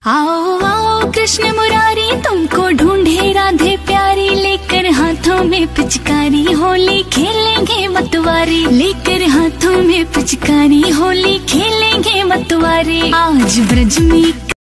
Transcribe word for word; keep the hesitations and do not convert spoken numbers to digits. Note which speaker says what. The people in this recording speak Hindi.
Speaker 1: आओ आओ कृष्ण मुरारी, तुमको ढूंढे राधे प्यारी, लेकर हाथों में पिचकारी होली खेलेंगे मतवारी, लेकर हाथों में पिचकारी होली खेलेंगे मतवारी। आज ब्रज में